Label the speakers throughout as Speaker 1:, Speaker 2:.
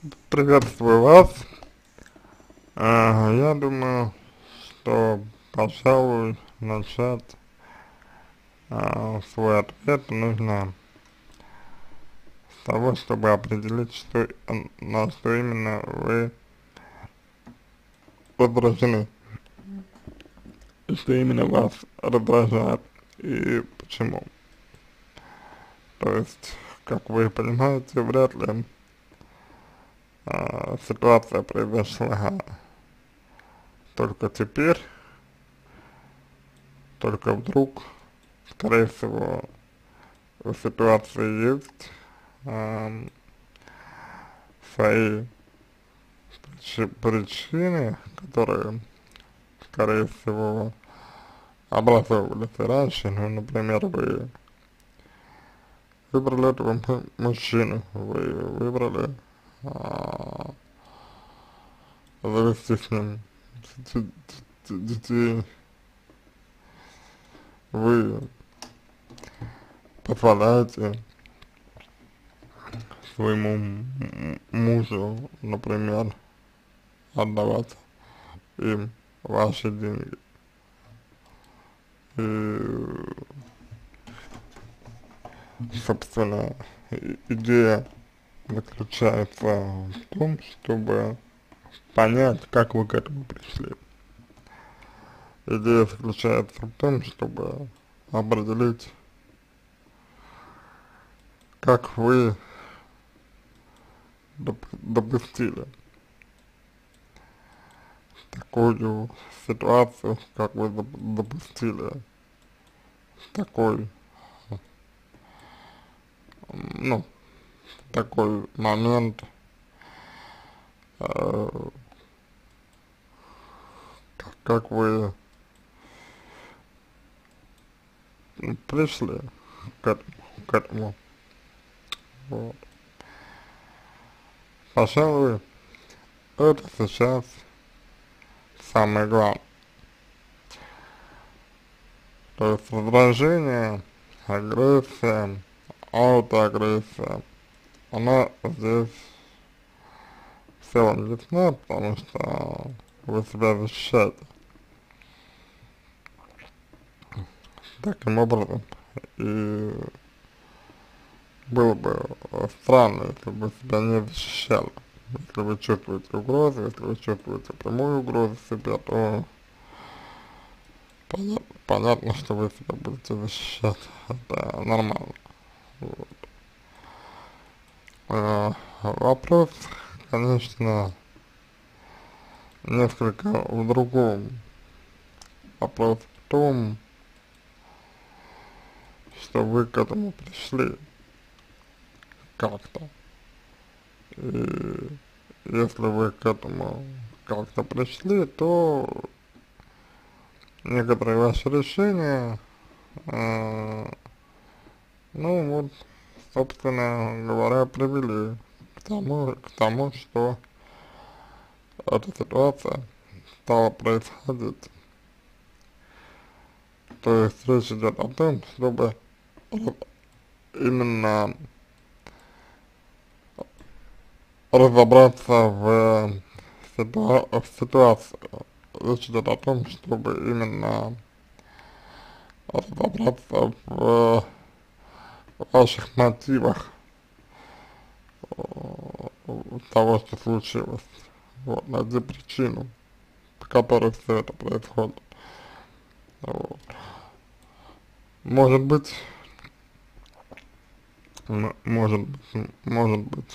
Speaker 1: Приветствую вас. Я думаю, что, пожалуй, начать свой ответ нужно с того, чтобы определить, на что именно вы раздражены, и что именно вас раздражает, и почему. То есть, как вы понимаете, вряд ли ситуация произошла только теперь, только вдруг. Скорее всего, в ситуации есть свои причины, которые, скорее всего, образовывались и раньше. Ну, например, вы выбрали этого мужчину, вы выбрали завести с ним детей, вы позволяете своему мужу, например, отдавать им ваши деньги. И, собственно, идея заключается в том, чтобы понять, как вы к этому пришли. Идея заключается в том, чтобы определить, как вы допустили такую ситуацию, как вы допустили такой, ну, такой момент, э, как вы пришли к этому, вот. Пожалуй, это сейчас самое главное. То есть раздражение, агрессия, аутоагрессия, она здесь в целом ясна, потому что вы себя защищаете таким образом. И было бы странно, если бы вы себя не защищали. Если вы чувствуете угрозу, если вы чувствуете прямую угрозу себе, то понятно, что вы себя будете защищать. Это нормально. Вот. Вопрос, конечно, несколько в другом. Вопрос в том, что вы к этому пришли как-то. И если вы к этому как-то пришли, то некоторые ваши решения, ну вот, собственно говоря, привели к тому, что эта ситуация стала происходить. То есть речь идет о том, чтобы именно разобраться в ситуации. Речь идет о том, чтобы именно разобраться в ваших мотивах того, что случилось. Вот, найти причину, по которой все это происходит. Вот. Может быть, может быть,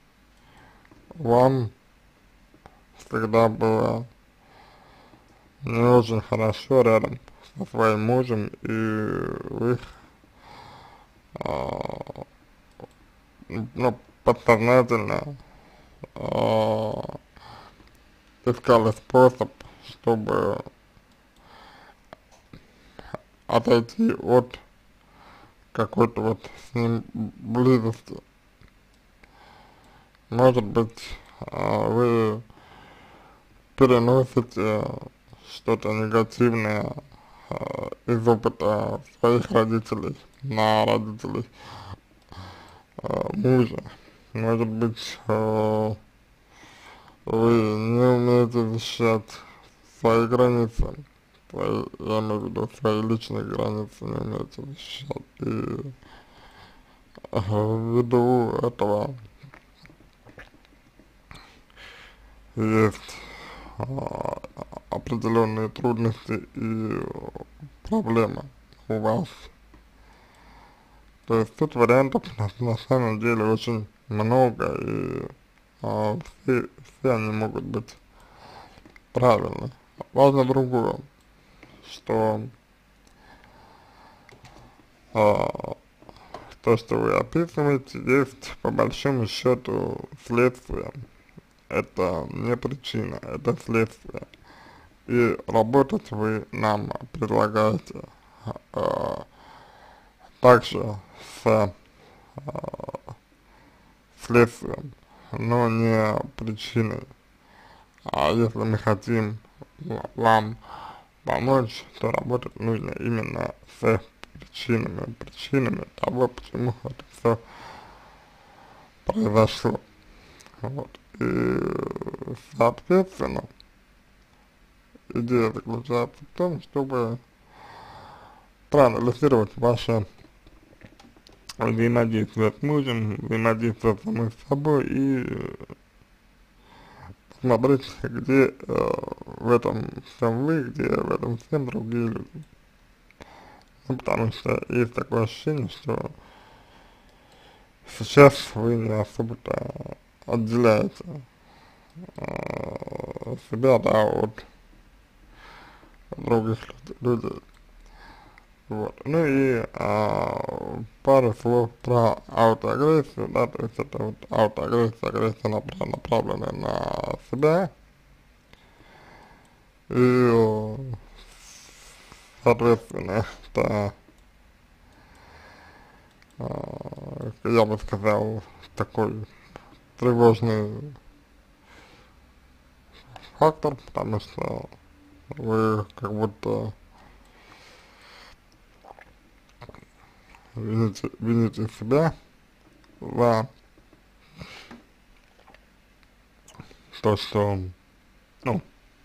Speaker 1: вам всегда было не очень хорошо рядом со своим мужем, и вы, а, ну, подсознательно а, искали способ, чтобы отойти от какой-то вот с ним близости. Может быть, вы переносите что-то негативное из опыта своих родителей на родителей мужа. Может быть, вы не умеете защищать свои границы, свои, я имею в виду свои личные границы не умеете защищать. И ввиду этого есть а, определенные трудности и проблемы у вас. То есть тут вариантов на самом деле очень много, и все они могут быть правильны. Важно другое, что а, то, что вы описываете, есть по большому счету следствие. Это не причина, это следствие. И работать вы нам предлагаете а, также с следствием, но не причиной. А если мы хотим вам помочь, то работать нужно именно с причинами того, почему это все произошло. Вот. И, соответственно, идея заключается в том, чтобы проанализировать ваше взаимодействие с мужем, взаимодействие с самой собой и смотреть, где в этом всем вы, где в этом всем другие люди. Ну, потому что есть такое ощущение, что сейчас вы не особо-то отделяете себя, да, от других людей. Вот. Ну и пару слов про аутоагрессию, да, то есть это вот аутоагрессия, агрессия направленная на себя, и, соответственно, это, я бы сказал, такой тревожный фактор, потому что вы как будто вините себя за то, что, ну,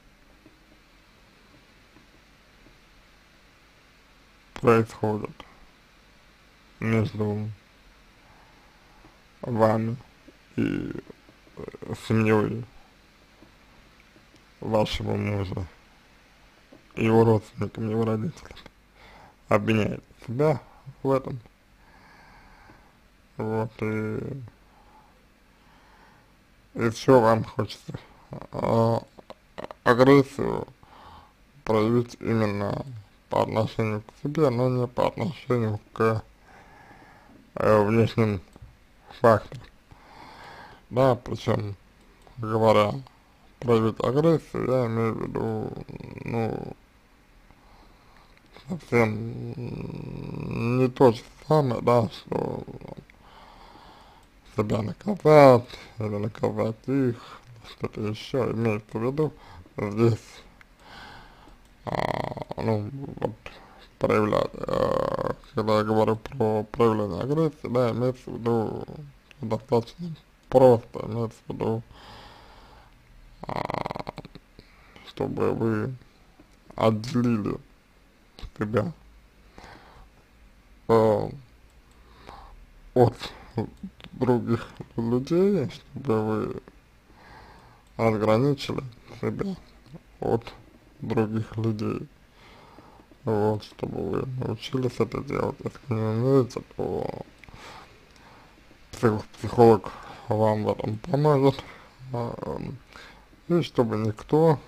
Speaker 1: происходит между вами и семьей вашего мужа, его родственникам, его родителям. Обвиняет себя в этом. Вот, и все вам хочется а, агрессию проявить именно по отношению к себе, но не по отношению к внешним факторам. Да, причем, говоря проявить агрессию, я имею в виду, ну, совсем не то же самое, да, что себя наказать или наказать их, что-то еще имеется в виду. Здесь, ну, вот, проявлять, когда я говорю про проявление агрессии, да, имеется в виду достаточно просто, имеется в виду, чтобы вы отделили себя э, от других людей, чтобы вы ограничили себя от других людей. Вот, чтобы вы научились это делать. Если не умеете, то психолог вам в этом поможет. И чтобы никто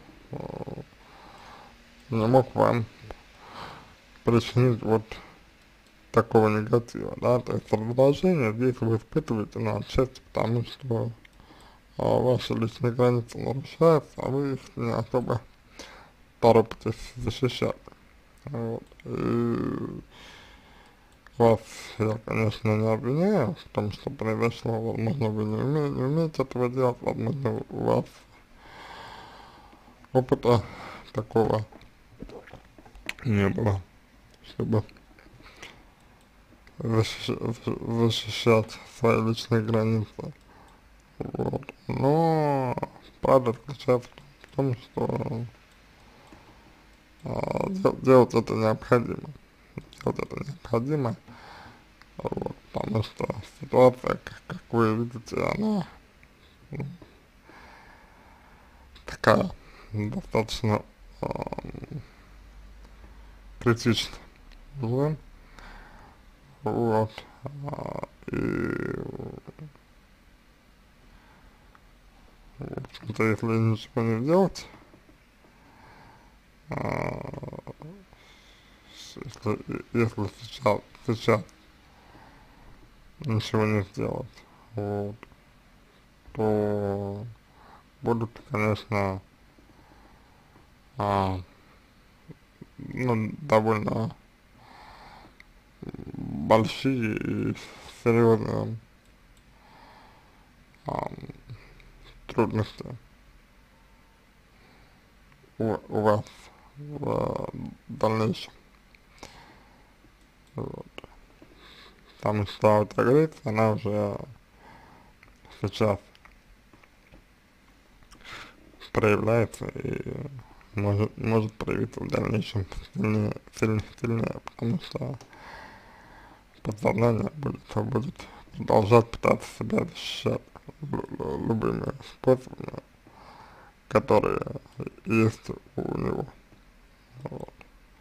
Speaker 1: не мог вам причинить вот такого негатива, да, то есть раздражение здесь вы испытываете, ну, отчасти потому, что ваши личные границы нарушаются, а вы их не особо торопитесь защищать. Вот. И вас я, конечно, не обвиняю в том, что произошло, возможно, вы не умеете этого делать, возможно, у вас опыта такого не было, чтобы защищать свои личные границы. Вот. Но правда заключается в том, что делать это необходимо. Делать это необходимо, вот, потому что ситуация, как вы видите, она ну, такая, достаточно критичная, да, вот, и, в общем-то, если ничего не делать, а, если сейчас ничего не сделать, вот, то будут, конечно, а, ну, довольно большие и серьезные ам, трудности у вас в дальнейшем. Вот. Потому что аутоагрессия, она уже сейчас проявляется и может проявиться в дальнейшем сильнее, потому что подсознание будет продолжать пытаться себя защищать любыми способами, которые есть у него. Вот.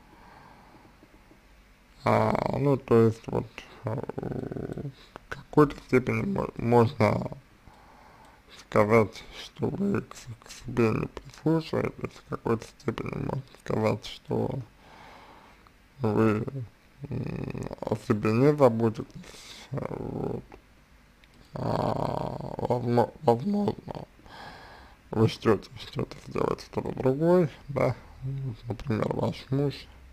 Speaker 1: Ну, то есть вот в какой-то степени можно сказать, что вы к себе не прислушиваетесь, в какой-то степени можно сказать, что вы о себе не заботитесь, вот. Возможно, вы ждете что-то сделать кто-то другой, да, например, ваш муж,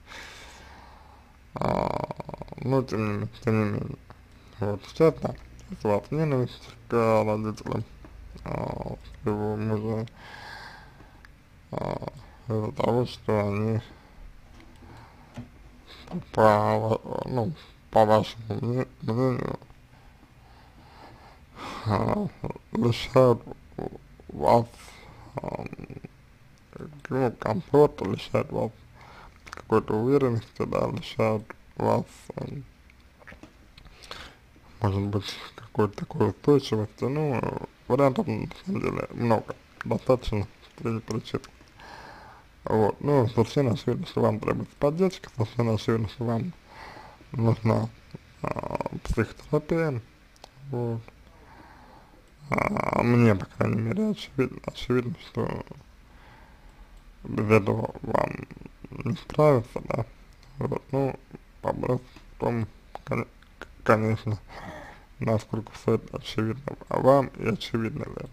Speaker 1: но тем не менее, вот, сейчас, да, если у вас ненависть к родителям, своего мужа, из-за того, что они ну, по вашему мнению, а, лишают вас, а, ну, комфорта, лишают вас какой-то уверенности, да, лишают вас, может быть, какой-то такой устойчивости, ну, вариантов на самом деле много, достаточно среди причин. Вот, ну, совершенно очевидно, что вам требуется поддержка, совершенно очевидно, что вам нужна психотерапия, вот. Мне, по крайней мере, очевидно, что без этого вам не справиться, да. Вот, ну, вопрос в том, конечно, насколько все это очевидно вам и очевидно ли.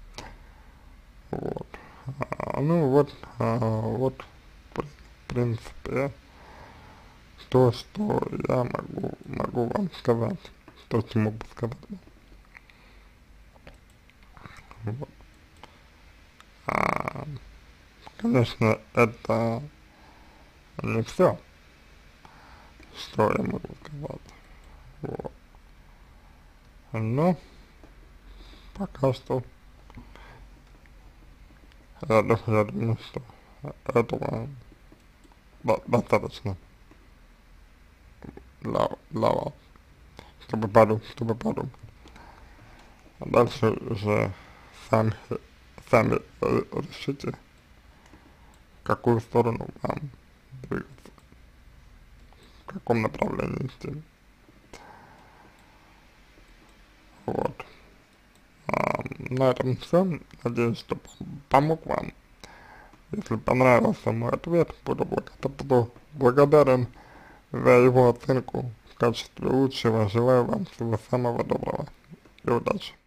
Speaker 1: Вот. Ну вот, вот, в принципе, то, что я могу вам сказать, то, что могу сказать. Вот. А, конечно, это не все, что я могу сказать. Вот. Но пока что я думаю, что этого достаточно для вас, чтобы подумать. А дальше уже сами, сами решите, в какую сторону вам двигаться, в каком направлении идти. Вот. На этом все. Надеюсь, что помог вам. Если понравился мой ответ, буду благодарен за его оценку в качестве лучшего. Желаю вам всего самого доброго и удачи.